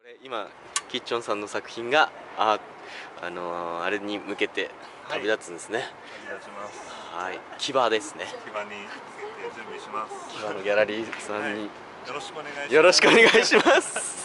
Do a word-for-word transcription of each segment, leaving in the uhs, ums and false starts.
今キッチョンさんの作品があ、あのー、あれに向けて旅立つんですね。 旅立ちます。 はい、騎馬ですね。 騎馬に準備します。 騎馬のギャラリーさんに、はい、 よろしくお願いします。 よろしくお願いします。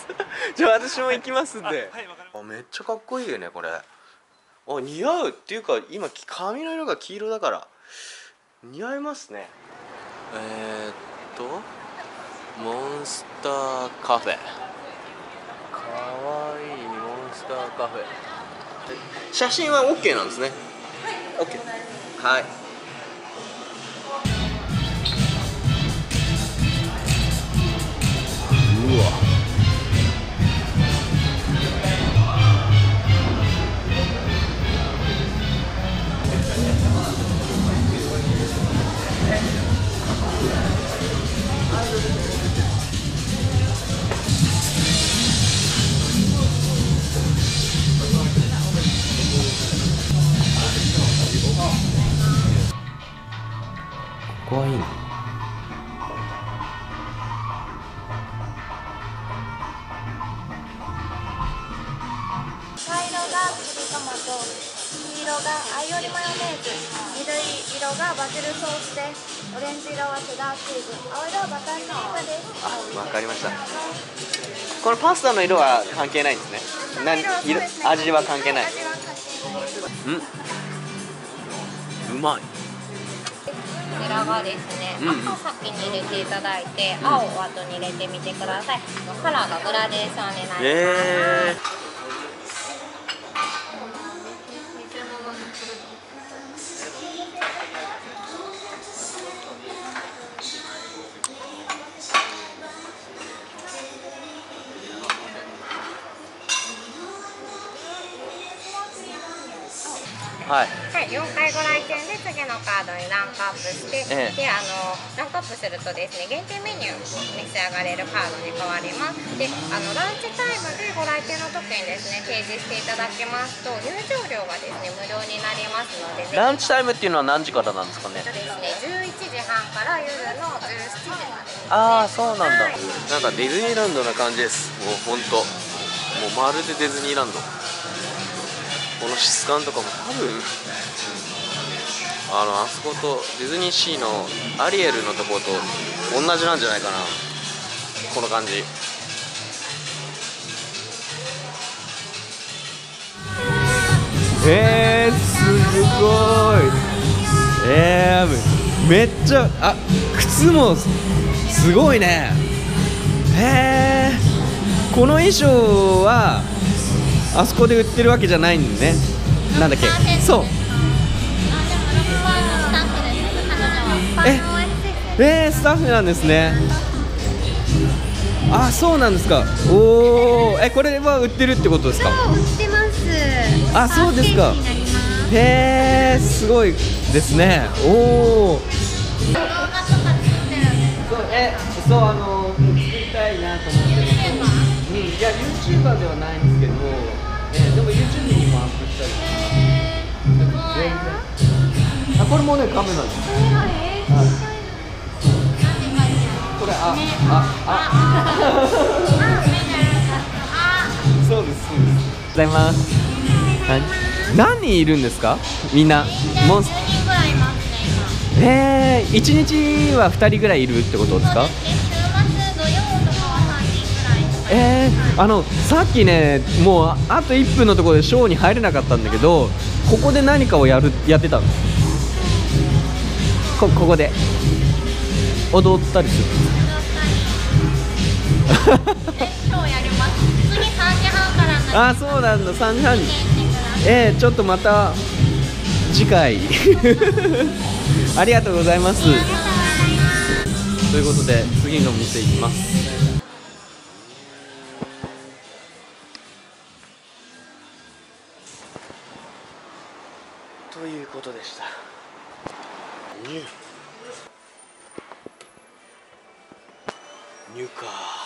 じゃあ私も行きますんで。はい、はい、わかりました。めっちゃかっこいいよねこれ。あ、似合うっていうか今髪の色が黄色だから似合いますね。えー、っとモンスターカフェ。かわいいモンスターカフェ。写真は OK なんですね。はい、OK。はい。うわ。ここはいいな。 茶色がチリトマト、黄色がアイオリマヨネーズ、緑色がバジルソースです。オレンジ色はチェダーチーズ、青色はバターショーです。 あ、わかりました。このパスタの色は関係ないんですね。何色、味は関係ない。 味は関係ない。 うん。うまい。 こちらがですね、 うん、 赤先に入れていただいて、青を後に入れてみてください。カラーがグラデーションになります。 えーはい、 はい、よんかいご来店で次のカードにランクアップして、ええ、であのランクアップするとですね、限定メニュー召し上がれるカードに変わります。で、あのランチタイムでご来店の時にですね、提示していただきますと入場料がですね無料になりますので、 ランチタイムっていうのは何時からなんですかね。 そうですね、じゅういちじはんから夜のじゅうしちじまでですね。 ああ、そうなんだ、 はい、 なんかディズニーランドな感じです。もう本当もうまるでディズニーランド。この質感とかも多分あのあそことディズニーシーのアリエルのとこと同じなんじゃないかな、この感じ。えー、すごい。えー、めっちゃ、あ、靴もすごいね。へえ、この衣装はあそこで売ってるわけじゃないんね。なんだっけ、そう、ええー、スタッフなんですね。あ、そうなんですか。おお、え、これは売ってるってことですか。 そう、売ってます。 あ、そうですか。へえ、すごいですね。おお。そう、え、そう、あの作りたいなと思って。うん、いや、ユーチューバー ではないんですけど、え、でも YouTube にもアップしたりとか。全然。あ、これもね、カメラです。これ、あ、あ、あ、そうです、そうです。ございます。何人いるんですか、みんな。モンスえー、いちにちはふたりぐらいいるってことですか。えー、あのさっきね、もうあといっぷんのところでショーに入れなかったんだけど、ここで何かをやるやってたの。こここで踊ったりする。あ、そうなんだ、さんじはんに。えー、ちょっとまた次回ありがとうございます。ということで次の店行きます。ということでした。ニューニューか。